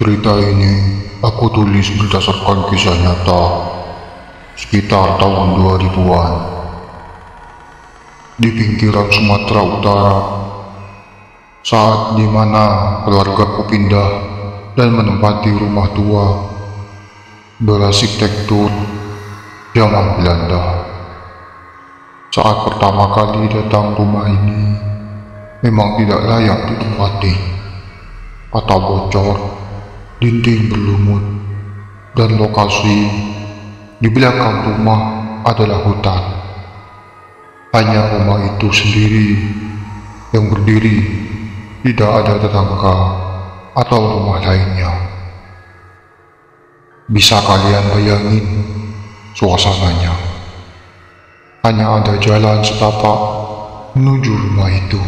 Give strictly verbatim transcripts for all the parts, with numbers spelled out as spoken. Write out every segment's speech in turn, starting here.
Berita ini aku tulis berdasarkan kisah nyata sekitar tahun dua ribuan. Di pinggiran Sumatera Utara, saat dimana keluargaku pindah dan menempati rumah tua berarsitektur zaman Belanda. Saat pertama kali datang rumah ini, memang tidak layak ditempati. Atap bocor, dinding berlumut, dan lokasi di belakang rumah adalah hutan. Hanya rumah itu sendiri yang berdiri, tidak ada tetangga atau rumah lainnya. Bisa kalian bayangin suasananya? Hanya ada jalan setapak menuju rumah itu.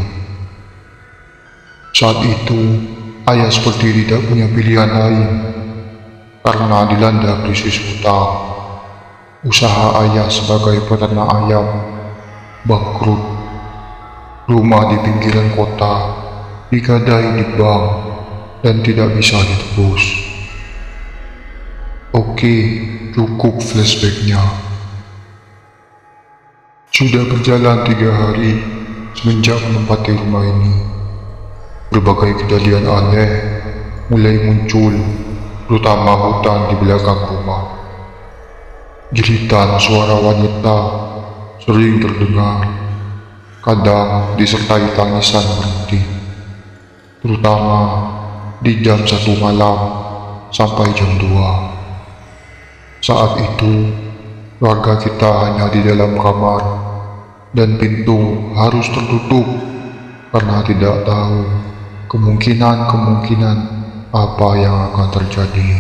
Saat itu, ayah seperti tidak punya pilihan lain karena dilanda krisis hutang. Usaha ayah sebagai peternak ayam bangkrut. Rumah di pinggiran kota digadai di bank dan tidak bisa ditebus. Oke, cukup flashbacknya. Sudah berjalan tiga hari semenjak menempati rumah ini. Berbagai kejadian aneh mulai muncul, terutama hutan di belakang rumah. Jeritan suara wanita sering terdengar, kadang disertai tangisan berhenti, terutama di jam satu malam sampai jam dua. Saat itu, warga kita hanya di dalam kamar dan pintu harus tertutup karena tidak tahu kemungkinan-kemungkinan apa yang akan terjadi.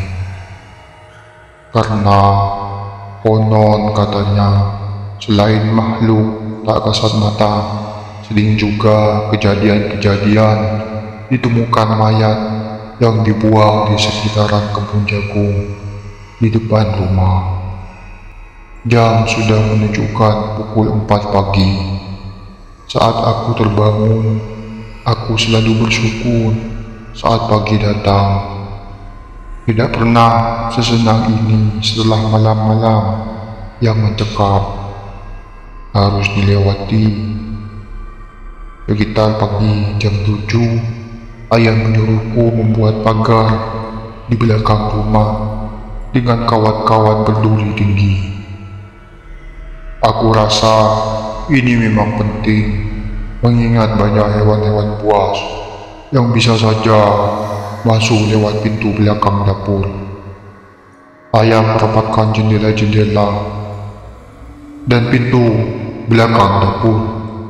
Karena konon katanya selain makhluk tak kasat mata, sering juga kejadian-kejadian ditemukan mayat yang dibuang di sekitaran kebun jagung di depan rumah. Jam sudah menunjukkan pukul empat pagi. Saat aku terbangun, aku selalu bersyukur saat pagi datang. Tidak pernah sesenang ini setelah malam-malam yang mencekam harus dilewati. Sekitar pagi jam tujuh, ayah menyuruhku membuat pagar di belakang rumah dengan kawat-kawat berduri tinggi. Aku rasa ini memang penting, mengingat banyak hewan-hewan buas yang bisa saja masuk lewat pintu belakang dapur. Ayah merapatkan jendela-jendela dan pintu belakang dapur.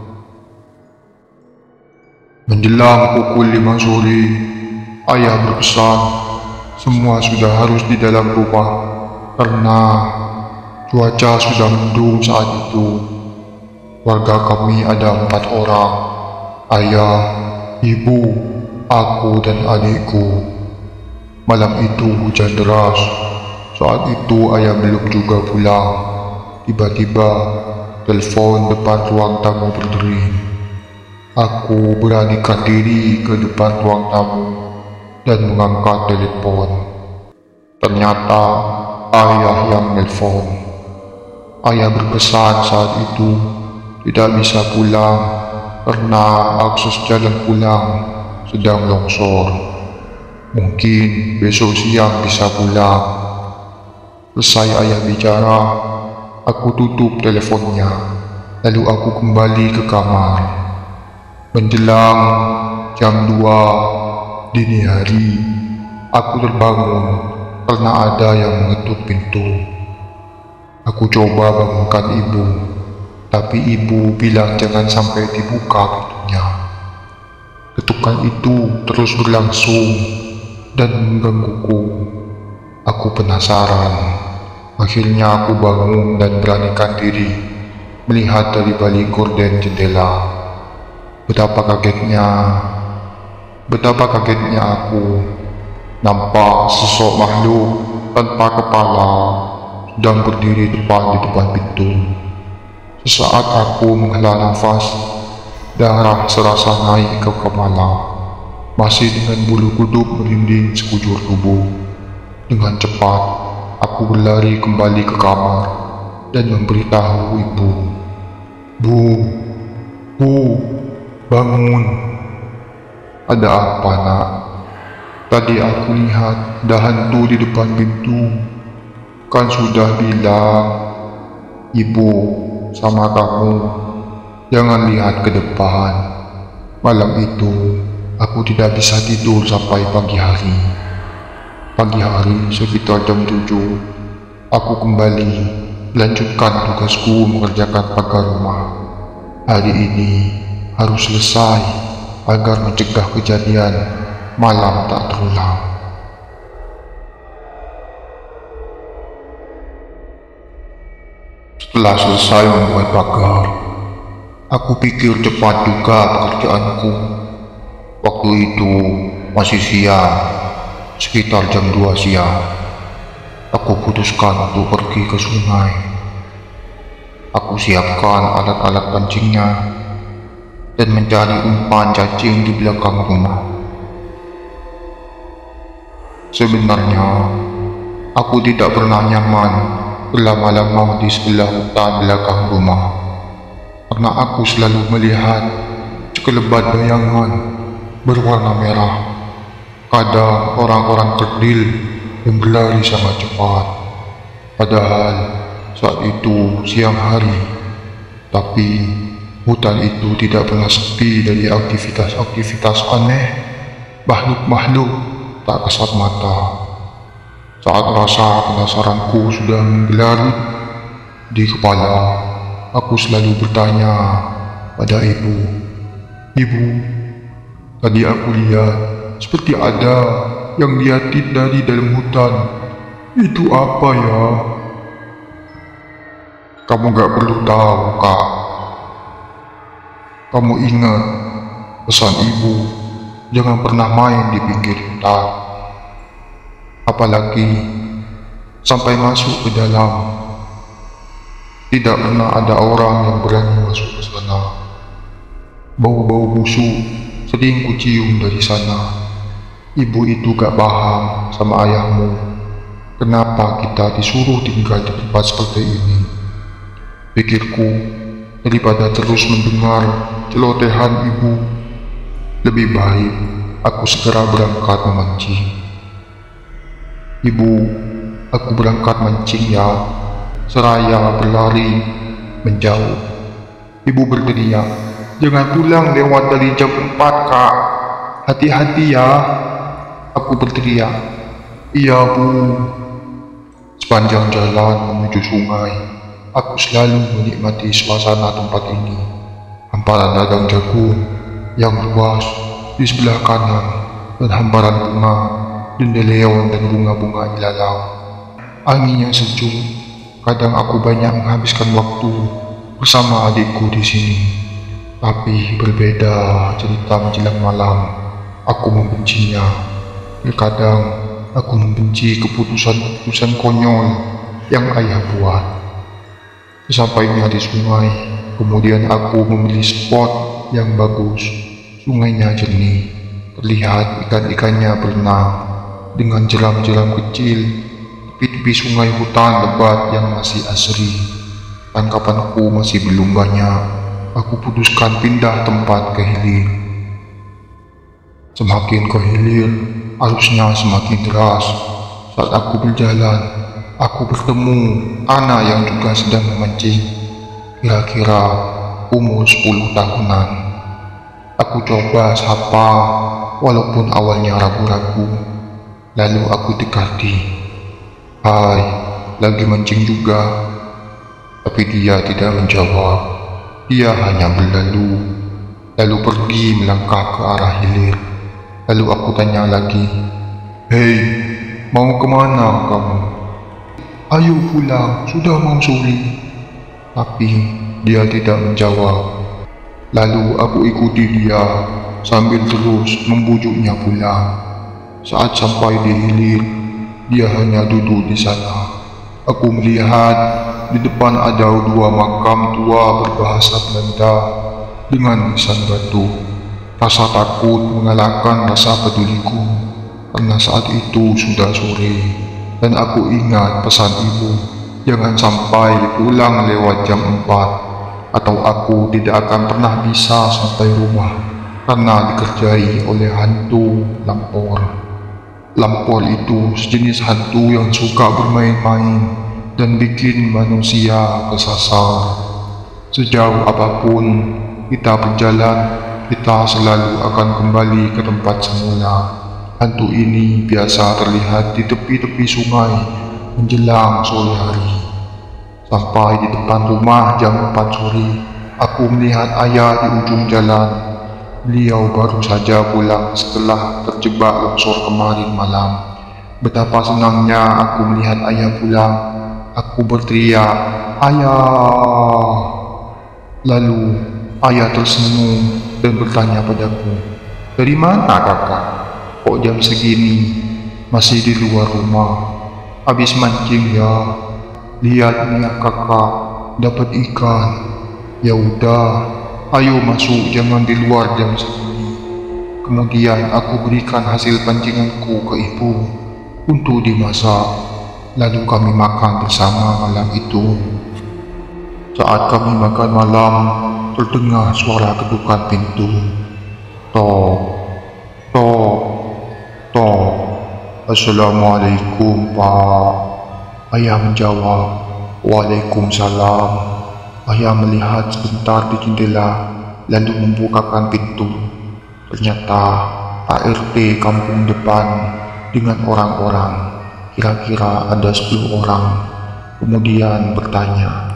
Menjelang pukul lima sore, ayah berpesan semua sudah harus di dalam rumah karena cuaca sudah mendung saat itu. Warga kami ada empat orang, ayah, ibu, aku dan adikku. Malam itu hujan deras. Saat itu ayah belum juga pulang. Tiba-tiba telepon depan ruang tamu berdering. Aku beranikan diri ke depan ruang tamu dan mengangkat telepon. Ternyata ayah yang nelpon. Ayah berpesan saat itu tidak bisa pulang karena akses jalan pulang sedang longsor. Mungkin besok siang bisa pulang. Selesai ayah bicara, aku tutup teleponnya, lalu aku kembali ke kamar. Menjelang jam dua dini hari, aku terbangun karena ada yang mengetuk pintu. Aku coba bangunkan ibu, tapi ibu bilang jangan sampai dibuka pintunya. Ketukan itu terus berlangsung dan menggangguku. Aku penasaran. Akhirnya aku bangun dan beranikan diri melihat dari balik gorden jendela. Betapa kagetnya, betapa kagetnya aku. Nampak sosok makhluk tanpa kepala sedang berdiri tepat di depan pintu. Sesaat aku menghela nafas, darah serasa naik ke kepala. masih dengan bulu kuduk merinding sekujur tubuh. Dengan cepat, aku berlari kembali ke kamar dan memberitahu ibu. Bu, bu, bangun. Ada apa, nak? Tadi aku lihat ada hantu di depan pintu. Kan sudah bilang, ibu sama kamu, jangan lihat ke depan. Malam itu, aku tidak bisa tidur sampai pagi hari. Pagi hari sekitar jam tujuh, aku kembali melanjutkan tugasku mengerjakan pagar rumah. Hari ini harus selesai agar mencegah kejadian malam tak terulang. Setelah selesai membuat pagar, aku pikir cepat juga pekerjaanku. Waktu itu masih siang, sekitar jam dua siang. Aku putuskan untuk pergi ke sungai. Aku siapkan alat-alat pancingnya dan mencari umpan cacing di belakang rumah. Sebenarnya, aku tidak pernah nyaman berlama-lama di sebelah hutan belakang rumah, karena aku selalu melihat sekelebat bayangan berwarna merah. Kadang orang-orang kerdil yang berlari sangat cepat, padahal saat itu siang hari. Tapi hutan itu tidak pernah sepi dari aktivitas-aktivitas aneh, makhluk-makhluk tak kasat mata. Saat rasa penasaranku sudah menggelar di kepala, aku selalu bertanya pada ibu. Ibu, tadi aku lihat seperti ada yang liatin dari dalam hutan. Itu apa ya? Kamu gak perlu tahu, Kak. Kamu ingat pesan ibu, jangan pernah main di pinggir hutan. Apalagi sampai masuk ke dalam. Tidak pernah ada orang yang berani masuk ke sana. Bau-bau busuk sering kucium dari sana. Ibu itu gak paham sama ayahmu kenapa kita disuruh tinggal di tempat seperti ini. Pikirku, daripada terus mendengar celotehan ibu, lebih baik aku segera berangkat memancing. Ibu, aku berangkat mancing ya. Seraya berlari menjauh, ibu berteriak, jangan pulang lewat dari jam empat, Kak. Hati-hati ya. Aku berteriak, iya bu. Sepanjang jalan menuju sungai, aku selalu menikmati suasana tempat ini. Hamparan ladang jagung yang luas di sebelah kanan, dan hamparan bunga dendeleon dan bunga-bunga ilalang. Angin yang sejuk. Kadang aku banyak menghabiskan waktu bersama adikku di sini. Tapi berbeda cerita menjelang malam. Aku membencinya. Terkadang aku membenci keputusan-keputusan konyol yang ayah buat. Sesampainya di sungai, kemudian aku memilih spot yang bagus. Sungainya jernih, terlihat ikan-ikannya berenang dengan jeram-jeram kecil. Tepi-tepi sungai hutan lebat yang masih asri. Tangkapanku masih belum banyak. Aku putuskan pindah tempat ke hilir. Semakin ke hilir, arusnya semakin deras. Saat aku berjalan, aku bertemu anak yang juga sedang memancing. Kira-kira umur sepuluh tahunan. Aku coba sapa, walaupun awalnya ragu-ragu. Lalu aku dekati. Hai, lagi mancing juga. Tapi dia tidak menjawab. Dia hanya berlalu, lalu pergi melangkah ke arah hilir. Lalu aku tanya lagi, hei, mau kemana kamu? Ayo pulang, sudah mau sore. Tapi dia tidak menjawab. Lalu aku ikuti dia sambil terus membujuknya pulang. Saat sampai di hilir, dia hanya duduk di sana. Aku melihat di depan ada dua makam tua berbahasa Belanda dengan nisan batu. Rasa takut mengalahkan rasa peduliku, karena saat itu sudah sore, dan aku ingat pesan ibu, jangan sampai pulang lewat jam empat, atau aku tidak akan pernah bisa sampai rumah, karena dikerjai oleh hantu lampor. Lampor itu sejenis hantu yang suka bermain-main dan bikin manusia kesasar. Sejauh apapun kita berjalan, kita selalu akan kembali ke tempat semula. Hantu ini biasa terlihat di tepi-tepi sungai menjelang sore hari. Sampai di depan rumah jam empat sore, aku melihat ayah di ujung jalan. Beliau baru saja pulang setelah terjebak longsor kemarin malam. Betapa senangnya aku melihat ayah pulang. Aku berteriak, "Ayah!" Lalu ayah tersenyum dan bertanya padaku, "Dari mana kakak? Kok jam segini masih di luar rumah? Habis mancing ya? Lihat nih kakak, dapat ikan. Ya udah, ayo masuk, jangan di luar jam segini." Kemudian aku berikan hasil pancinganku ke ibu untuk dimasak. Lalu kami makan bersama malam itu. Saat kami makan malam, terdengar suara ketukan pintu. Tok, tok, tok. "Assalamualaikum, Pak." Ayah menjawab, "Waalaikumsalam." Ayah melihat sebentar di jendela, lalu membukakan pintu. Ternyata Pak R T kampung depan dengan orang-orang, kira-kira ada sepuluh orang. Kemudian bertanya,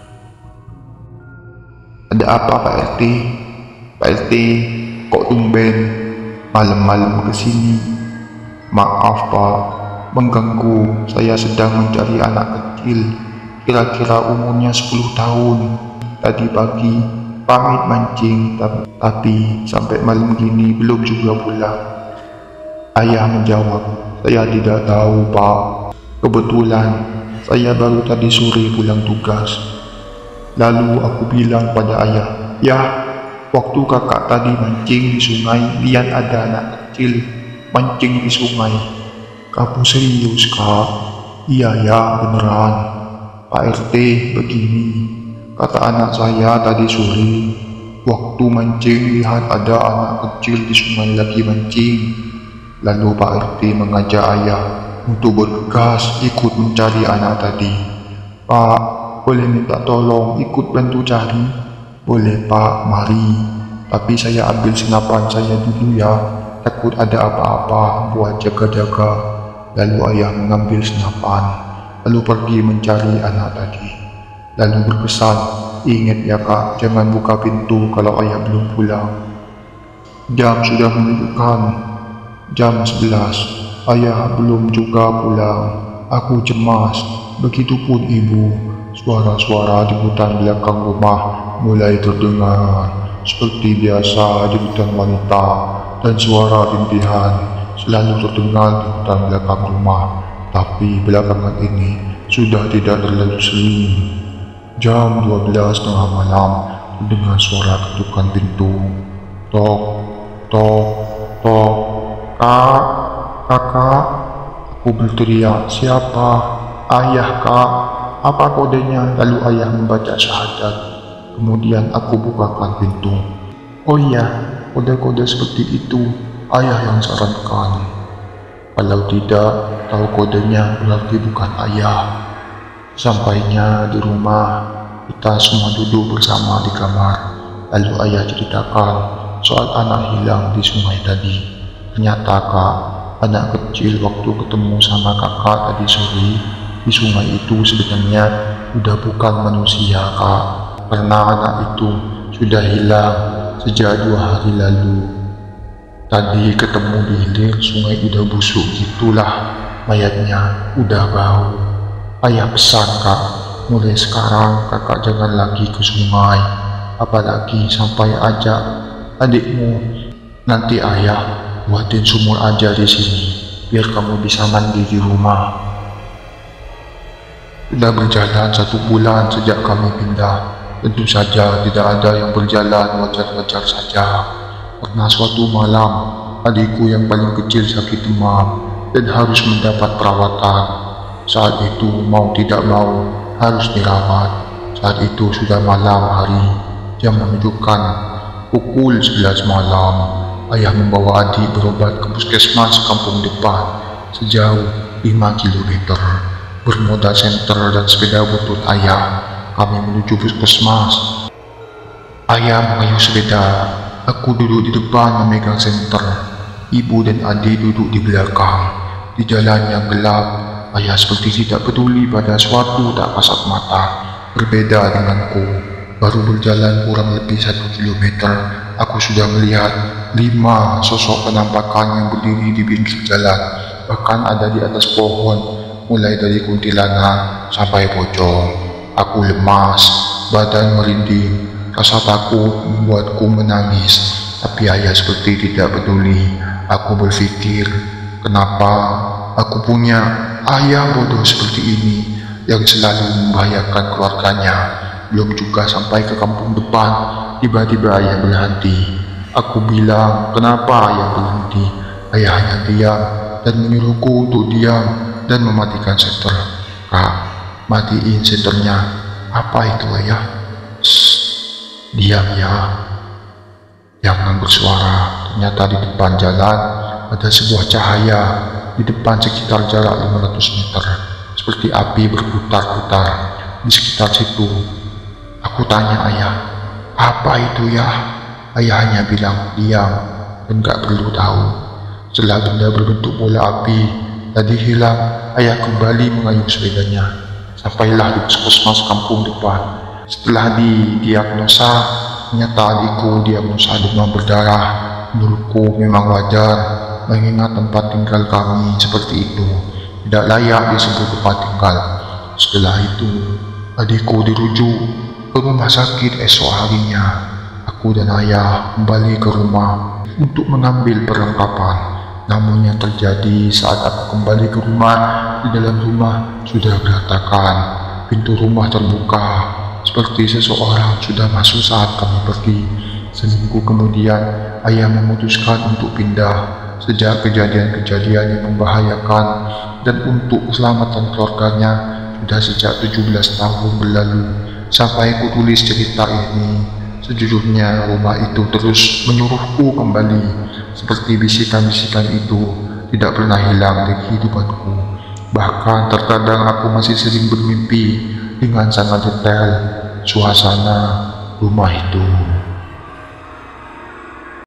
"Ada apa Pak R T? Pak R T, kok tumben malam-malam kesini?" "Maaf Pak, mengganggu. Saya sedang mencari anak kecil, kira-kira umurnya sepuluh tahun. Tadi pagi pamit mancing, tapi sampai malam gini belum juga pulang." Ayah menjawab, "Saya tidak tahu Pak. Kebetulan saya baru tadi sore pulang tugas." Lalu aku bilang pada ayah, "Ya, waktu kakak tadi mancing di sungai, lihat ada anak kecil mancing di sungai." "Kamu serius kak?" "Iya ya, beneran. Pak R T, begini, kata anak saya tadi sore, waktu mancing lihat ada anak kecil di sungai lagi mancing." Lalu Pak R T mengajak ayah untuk bergegas ikut mencari anak tadi. "Pak, boleh minta tolong ikut bantu cari?" "Boleh Pak, mari. Tapi saya ambil senapan saya dulu ya, takut ada apa-apa buat jaga-jaga." Lalu ayah mengambil senapan, lalu pergi mencari anak tadi. Lalu berpesan, "Ingat ya kak, jangan buka pintu kalau ayah belum pulang." Jam sudah menunjukkan jam sebelas, ayah belum juga pulang. Aku cemas, begitupun ibu. Suara-suara di hutan belakang rumah mulai terdengar seperti biasa di hutan wanita, dan suara rintihan selalu terdengar di hutan belakang rumah. Tapi belakangan ini sudah tidak terlalu sering. Jam dua belas tengah malam terdengar suara ketukan pintu. Tok, tok, tok. "Kak, kakak." Aku berteriak, "Siapa?" "Ayah kak." "Apa kodenya?" Lalu ayah membaca syahadat. Kemudian aku bukakan pintu. "Oh iya, kode-kode seperti itu ayah yang sarankan. Kalau tidak tahu kodenya berarti bukan ayah." Sampainya di rumah, kita semua duduk bersama di kamar. Lalu ayah ceritakan soal anak hilang di sungai tadi. "Ternyata kak, anak kecil waktu ketemu sama kakak tadi sore di sungai itu sebenarnya udah bukan manusia kak, karena anak itu sudah hilang sejak dua hari lalu. Tadi ketemu di hilir sungai udah busuk gitulah, mayatnya udah bau. Ayah pesan kak, mulai sekarang kakak jangan lagi ke sungai, apalagi sampai ajak adikmu. Nanti ayah buatin sumur aja di sini, biar kamu bisa mandi di rumah." Sudah berjalan satu bulan sejak kami pindah. Tentu saja tidak ada yang berjalan wajar-wajar saja. Pernah suatu malam, adikku yang paling kecil sakit demam dan harus mendapat perawatan. Saat itu mau tidak mau harus dirawat. Saat itu sudah malam hari, jam menunjukkan pukul sebelas malam. Ayah membawa adik berobat ke puskesmas kampung depan sejauh lima kilometer. Bermodal senter dan sepeda butut ayah, kami menuju puskesmas. Ayah mengayuh sepeda, aku duduk di depan memegang senter. Ibu dan adik duduk di belakang. Di jalan yang gelap, ayah seperti tidak peduli pada suatu tak kasat mata. Berbeda denganku, baru berjalan kurang lebih satu kilometer, aku sudah melihat lima sosok penampakan yang berdiri di pinggir jalan, bahkan ada di atas pohon, mulai dari kuntilanak sampai pocong. Aku lemas, badan merinding, rasa takut membuatku menangis, tapi ayah seperti tidak peduli. Aku berpikir, kenapa aku punya ayah bodoh seperti ini yang selalu membahayakan keluarganya. Belum juga sampai ke kampung depan, tiba-tiba ayah berhenti. Aku bilang, kenapa ayah berhenti? Ayah hanya diam dan menyuruhku untuk diam dan mematikan senter. Kak, matiin senternya. Apa itu ayah? Shh, diam ya. Jangan bersuara. Ternyata di depan jalan ada sebuah cahaya. Di depan sekitar jarak lima ratus meter. Seperti api berputar-putar di sekitar situ. Aku tanya ayah, apa itu ya? Ayah hanya bilang diam dan gak perlu tahu. Setelah benda berbentuk bola api tadi hilang, ayah kembali mengayuh sepedanya. Sampailah di puskesmas kampung depan. Setelah didiagnosa, ternyata adikku diagnosa demam berdarah. Menurutku memang wajar, mengingat tempat tinggal kami seperti itu tidak layak disebut tempat tinggal. Setelah itu, adikku dirujuk ke rumah sakit esok harinya. Aku dan ayah kembali ke rumah untuk mengambil perlengkapan. Namun yang terjadi saat aku kembali ke rumah, di dalam rumah sudah berantakan. Pintu rumah terbuka, seperti seseorang sudah masuk saat kami pergi. Seminggu kemudian, ayah memutuskan untuk pindah. Sejak kejadian-kejadian yang membahayakan dan untuk keselamatan keluarganya sudah sejak tujuh belas tahun berlalu sampai aku tulis cerita ini. Sejujurnya rumah itu terus menyuruhku kembali, seperti bisikan-bisikan itu tidak pernah hilang dari kehidupanku. Bahkan terkadang aku masih sering bermimpi dengan sangat detail suasana rumah itu.